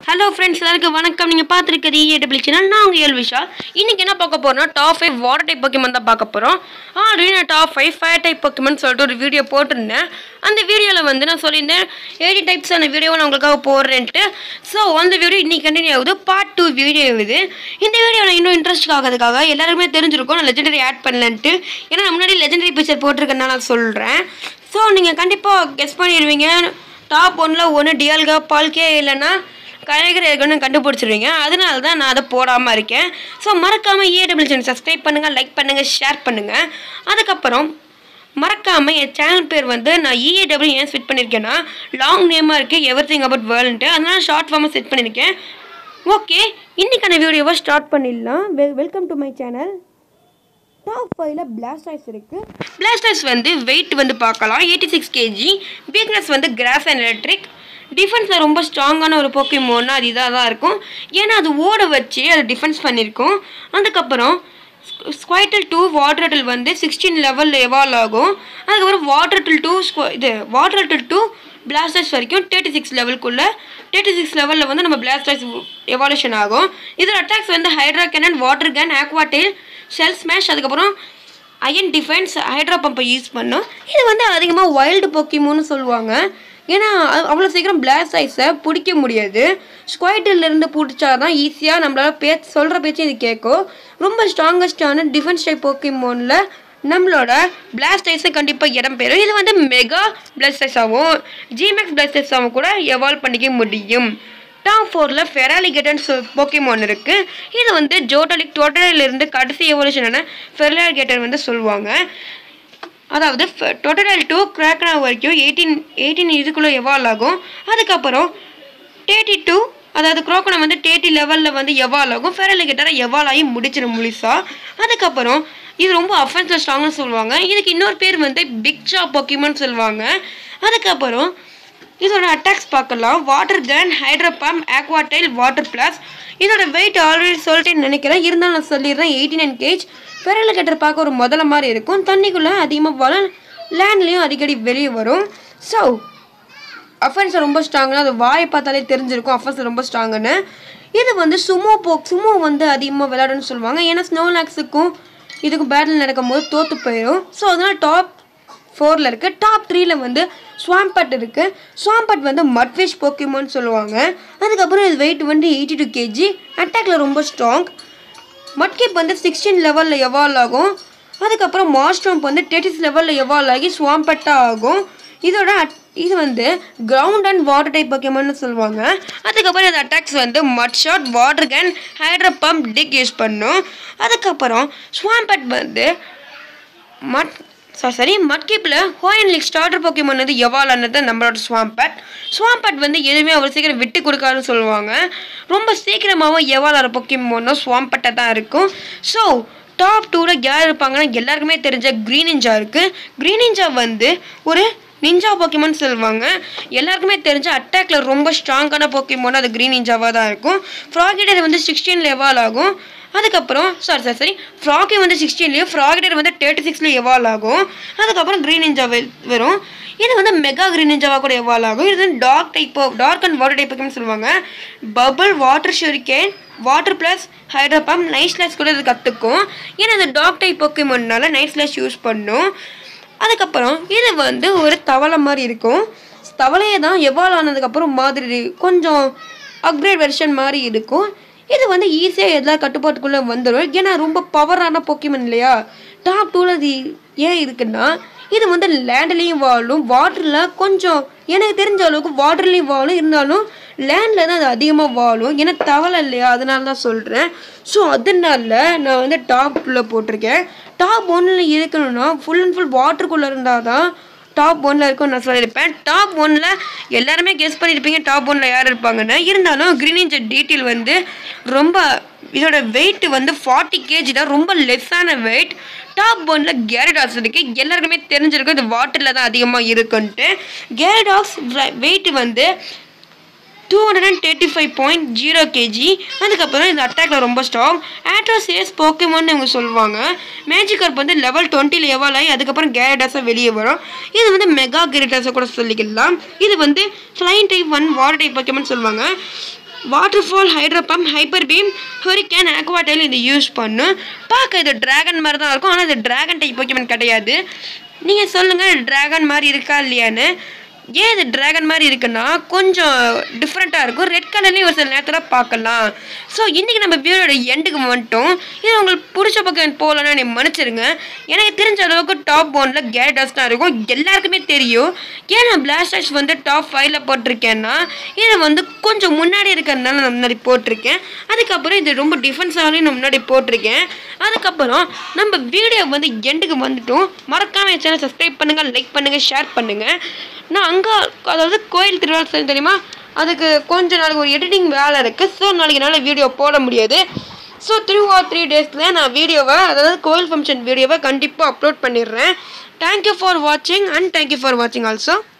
Hello friends, எல்லாருக்கும் வணக்கம். நீங்க பாத்துக்கிறது EAW சேனல். நான் உங்க எல்விஷா. இன்னைக்கு என்ன பார்க்க போறோம்னா டாப் 5 வாட்டர் டைப் Pokémon தான் பார்க்க போறோம். ஆல்ரெடி நான் டாப் 5 ஃபயர் டைப் Pokémon சொல்லிட்டு ஒரு வீடியோ போட்டுருந்தேன். அந்த வீடியோல வந்து நான் சொல்லியிருந்தேன் 80 டைப்ஸ் ஆன வீடியோவை நான் உங்களுக்காக போடுறேன்ட்டு. ஸோ அந்த வீடியோ இன்னைக்கு கண்டினியூ ஆகுது. பார்ட் 2 வீடியோ இது. இந்த வீடியோ நான் இன்னும் இன்ட்ரெஸ்ட் ஆகிறதுக்காக எல்லாருமே தெரிஞ்சிருக்கும் நான் லெஜெண்டரி ஆட் பண்ணலன்ட்டு. ஏன்னா நான் முன்னாடி லெஜெண்டரி பிக்சர் போட்டிருக்கேன்னு நான் சொல்கிறேன். ஸோ நீங்கள் கண்டிப்பாக கெஸ் பண்ணிடுவீங்க. டாப் 1ல் ஒன்று டியல்கா பால்கே இல்லைன்னா கலைஞர் இருக்குன்னு கண்டுபிடிச்சிருவீங்க. அதனால தான் நான் அதை போடாமல் இருக்கேன். ஸோ மறக்காமல் EAW சேனல் சப்ஸ்கிரைப் பண்ணுங்கள், லைக் பண்ணுங்கள், ஷேர் பண்ணுங்கள். அதுக்கப்புறம் மறக்காமல் என் சேனல் பேர் வந்து நான் EAW ஏன் செட் பண்ணியிருக்கேன்னா லாங் நேமாக இருக்குது எவ்ரிதிங் அபவுட் வேர்ல்டுன்ட்டு. அதனால ஷார்ட் ஃபார்மாக செட் பண்ணியிருக்கேன். ஓகே, இன்றைக்கான வீடியோவை ஸ்டார்ட் பண்ணிடலாம். Welcome to my channel. Top 5ல் பிளாஸ்டாய்ஸ் இருக்குது. பிளாஸ்டாய்ஸ் வந்து வெயிட் வந்து பார்க்கலாம் 86 kg. வீக்னஸ் வந்து கிராஸ் அண்ட் எலக்ட்ரிக். டிஃபென்ஸில் ரொம்ப ஸ்ட்ராங்கான ஒரு போக்கிமோன்னா அது இதாக தான் இருக்கும். ஏன்னா அது ஓட வச்சு அது டிஃபென்ஸ் பண்ணியிருக்கோம். அதுக்கப்புறம் ஸ்குவைட்டல் 2 வாட்டர் வந்து 16 லெவலில் எவால்வ் ஆகும். அதுக்கப்புறம் வாட்டர் 2 பிளாஸ்டாய்ஸ் வரைக்கும் 36 லெவலுக்குள்ளே 36 லெவலில் வந்து நம்ம பிளாஸ்டாய்ஸ் எவால்யூஷன் ஆகும். இதோட அட்டாக்ஸ் வந்து hydra cannon, water gun, aqua tail, shell smash, அதுக்கப்புறம் அயன் டிஃபென்ஸ், ஹைட்ரா பம்பை யூஸ் பண்ணோம். இது வந்து அதிகமாக வைல்டு போக்கிமோன்னு சொல்லுவாங்க. ஏன்னா அவ்வளோ சீக்கிரம் பிளாஸ்டாய்ஸை பிடிக்க முடியாது. ஸ்குவைட்டிலிருந்து பிடிச்சா தான் ஈஸியாக நம்மளால் சொல்கிற பேச்சு இது கேட்கும். ரொம்ப ஸ்ட்ராங்கஸ்டான டிஃபென்ஸ் டைப் போக்கிமோனில் நம்மளோட பிளாஸ்டாய்ஸை கண்டிப்பாக இடம் பெறும். இது வந்து மெகா பிளாஸ்டாய்ஸாகவும் ஜிமேக்ஸ் பிளாஸ்டாய்ஸாகவும் கூட எவால்வ் பண்ணிக்க முடியும். டாப் 4ல் ஃபெராலிகேட்டர்னு போக்கிமோன் இருக்குது. இது வந்து டோட்டலிருந்து கடைசி எவல்யூஷனான ஃபெராலிகேட்டர் வந்து சொல்லுவாங்க. அதாவது டோட்டல் 2 கிராக்கனா வரைக்கும் 18 இதுக்குள்ளே எவால்வ் ஆகும். அதுக்கப்புறம் 32 அதாவது குரோக்கனா வந்து 30 லெவலில் வந்து எவால்வ் ஆகும். ஃபெராலிகேட்டரை எவால்வ் ஆகி முடிச்சிடும் முழுசா. அதுக்கப்புறம் இது ரொம்ப அஃபென்ஸில் ஸ்ட்ராங்னு சொல்லுவாங்க. இதுக்கு இன்னொரு பேர் வந்து பிக் ஜா போக்கிமோன்னு சொல்லுவாங்க. அதுக்கப்புறம் இதோட அட்டாக்ஸ் பார்க்கலாம். Water gun, hydra pump, aqua tail, water pulse. இதோட வெயிட் ஆல்ரெடி சொல்லிட்டேன்னு நினைக்கிறேன். இருந்தாலும் நான் சொல்லிடுறேன் 89 kg. ஃபெராலிகேட்டர் பார்க்க ஒரு முதல்ல மாதிரி இருக்கும். தண்ணிக்குள்ளே அதிகமாக வரும், லேண்ட்லேயும் அடிக்கடி வெளியே வரும். ஸோ அஃபென்ஸ் ரொம்ப ஸ்ட்ராங்குன்னு அது வாயை பார்த்தாலே தெரிஞ்சிருக்கும் அஃபென்ஸ் ரொம்ப ஸ்ட்ராங்குன்னு. இது வந்து சுமோ வந்து அதிகமாக விளையாடுன்னு சொல்லுவாங்க. ஏன்னா ஸ்னோலாக்ஸுக்கும் இதுக்கும் பேட்டில் நடக்கும்போது தோற்று போயிடும். ஸோ அதனால் டாப் 4ல் இருக்குது. டாப் 3ல் வந்து ஸ்வாம்பட் இருக்குது. ஸ்வாம்பட் வந்து மட்ஃபிஷ் போக்கிமோன்னு சொல்லுவாங்க. அதுக்கப்புறம் இது வெயிட் வந்து 82 kg. அட்டாக்ல ரொம்ப ஸ்ட்ராங். மட்கிப் வந்து 16 லெவலில் எவால்வ் ஆகும். அதுக்கப்புறம் மாஸ்ட்ரோம்ப் வந்து 36 லெவலில் எவால்வ் ஆகி ஸ்வாம்பட்டாக ஆகும். இது வந்து கிரவுண்ட் அண்ட் வாட்டர் டைப் போக்கிமோன்னு சொல்லுவாங்க. அதுக்கப்புறம் இது அட்டாக்ஸ் வந்து mud shot, water gun, hydra pump, dig use பண்ணும். அதுக்கப்புறம் ஸ்வாம்பட் வந்து மட்கிப்பில் ஹோயன் லீக் ஸ்டார்டர் போக்கிமோன் வந்து எவால்வ் ஆனது நம்மளோட ஸ்வாம்பட் வந்து எதுவுமே அவ்வளோ சீக்கிரம் விட்டு கொடுக்காதுன்னு சொல்லுவாங்க. ரொம்ப சீக்கிரமாகவும் எவால்வ் ஆகிற போக்கிமோன்னா ஸ்வாம்பட்டை தான் இருக்கும். ஸோ டாப் 2ல் யார் இருப்பாங்கன்னா எல்லாருக்குமே தெரிஞ்ச க்ரீன் நிஞ்சா இருக்குது. க்ரீன் நிஞ்சா வந்து ஒரு நிஞ்சா போக்கிமோன்னு சொல்லுவாங்க. எல்லாருக்குமே தெரிஞ்ச அட்டாக்ல ரொம்ப ஸ்ட்ராங்கான போக்கிமோன்னா அது க்ரீன் நிஞ்சாவாக தான் இருக்கும். ஃப்ராகிடர் வந்து 16 எவால்வ் ஆகும். அதுக்கப்புறம் ஃப்ராகி வந்து 16லேயும் ஃப்ராகிடர் வந்து 36ல எவால்வ் ஆகும். அதுக்கப்புறம் க்ரீன் நிஞ்சா வரும். இது வந்து மெகா க்ரீன் நிஞ்சாவாக கூட எவால்வ் ஆகும். இது வந்து டார்க் அண்ட் வாட்டர் டைப் போக்கிமோன்னு சொல்லுவாங்க. Bubble, water shuriken, water pulse, hydra pump, night slash கூட இது கற்றுக்கும். ஏன்னா இந்த டார்க் டைப் போக்கிமோன்னால நைட் ஸ்லாஷ் யூஸ் பண்ணும். அதுக்கப்புறம் இது வந்து ஒரு தவளை மாதிரி இருக்கும். தவளையை தான் எவால்வ் ஆனதுக்கப்புறம் மாதிரி கொஞ்சம் அப்கிரேட் வெர்ஷன் மாதிரி இருக்கும். இது வந்து ஈஸியாக எல்லா கட்டுப்பாட்டுக்குள்ளே வந்துடும். ஏன்னா ரொம்ப பவரான போக்கிமோன் இல்லையா. டாப் 2ல் அது ஏன் இருக்குன்னா இது வந்து லேண்ட்லேயும் வாழும், வாட்டரில் கொஞ்சம் எனக்கு தெரிஞ்ச அளவுக்கு வாட்டர்லேயும் வாழும். இருந்தாலும் லேண்டில் தான் அது அதிகமாக வாழும். ஏன்னா தவளை இல்லையா, அதனால தான் சொல்கிறேன். ஸோ அதனால நான் வந்து டாப் 2ல் போட்டிருக்கேன். டாப் 1ல் இருக்கணும்னா ஃபுல் அண்ட் ஃபுல் வாட்டருக்குள்ளே இருந்தால் தான் டாப் 1ல் இருக்கும்னு நான் சொல்லியிருப்பேன். டாப் 1ல் எல்லாருமே கெஸ் பண்ணியிருப்பீங்க டாப் 1ல் யார் இருப்பாங்கன்னு. இருந்தாலும் க்ரீன் நிஞ்சா டீட்டெயில் வந்து ரொம்ப இதோட வெயிட் வந்து 40 kg தான், ரொம்ப லெஸ்ஸான வெயிட். டாப் 1ல் கேரடாக்ஸ் இருக்குது. எல்லாருக்குமே தெரிஞ்சிருக்கும் இது வாட்டரில் தான் அதிகமாக இருக்குன்ட்டு. கேரடாக்ஸ் வெயிட் வந்து 235.0 kg. அதுக்கப்புறம் இந்த அட்டாக்ல ரொம்ப ஸ்ட்ராங். ஆட்ரோசியஸ் போக்கிமோன்னு இவங்க சொல்லுவாங்க. மேஜிகார்ப் வந்து லெவல் 20ல் எவால்வ் ஆகி அதுக்கப்புறம் கேரடாஸாக வெளியே வரும். இது வந்து மெகா கேரடாஸை கூட சொல்லிக்கலாம். இது வந்து ஃப்ளைங் டைப் 1 வாட்டர் டைப் போக்கிமோன்னு சொல்லுவாங்க. Waterfall, hydro pump, hyper beam, hurricane, aqua tail இது யூஸ் பண்ணும். பார்க்க இது ட்ராகன் மாதிரி தான் இருக்கும், ஆனால் இது ட்ராகன் டைப் போக்கியமன் கிடையாது. நீங்கள் சொல்லுங்கள் ட்ராகன் மாதிரி இருக்கா இல்லையான்னு. ஏன் இது ட்ராகன் மாதிரி இருக்குன்னா கொஞ்சம் டிஃப்ரெண்ட்டாக இருக்கும். ரெட் கலர்லேயும் ஒரு சில நேரத்தில் பார்க்கலாம். ஸோ இன்றைக்கி நம்ம வீடியோட எண்டுக்கு வந்துட்டோம். இது உங்களுக்கு பிடிச்ச பக்கம் போகலன்னா நீ மன்னிச்சிருங்க. எனக்கு தெரிஞ்ச அளவுக்கு டாப் 1ல் கேரடாஸ் தான் இருக்கும், எல்லாருக்குமே தெரியும். ஏன் நான் பிளாஸ்டர்ஸ் வந்து டாப் 5ல் போட்டிருக்கேன்னா இது வந்து கொஞ்சம் முன்னாடி இருக்கிறதுனால நான் முன்னாடி போட்டிருக்கேன். அதுக்கப்புறம் இது ரொம்ப டிஃபென்ஸாகலையும் நான் முன்னாடி போட்டிருக்கேன். அதுக்கப்புறம் நம்ம வீடியோ வந்து எண்டுக்கு வந்துட்டோம். மறக்காமல் என் சேனல் சப்ஸ்கிரைப் பண்ணுங்கள், லைக் பண்ணுங்கள், ஷேர் பண்ணுங்கள். நான் அங்கே அதாவது கோயில் திருவிழா தெரியுமா, அதுக்கு கொஞ்ச நாளைக்கு ஒரு எடிட்டிங் வேலை இருக்குது. ஸோ நாளைக்கு என்னால் வீடியோ போட முடியாது. ஸோ 2 or 3 டேஸில் நான் வீடியோவை அதாவது கோயில் ஃபங்க்ஷன் வீடியோவை கண்டிப்பாக அப்லோட் பண்ணிடுறேன். தேங்க்யூ ஃபார் வாட்சிங் அண்ட் தேங்க்யூ ஃபார் வாட்சிங் ஆல்சோ.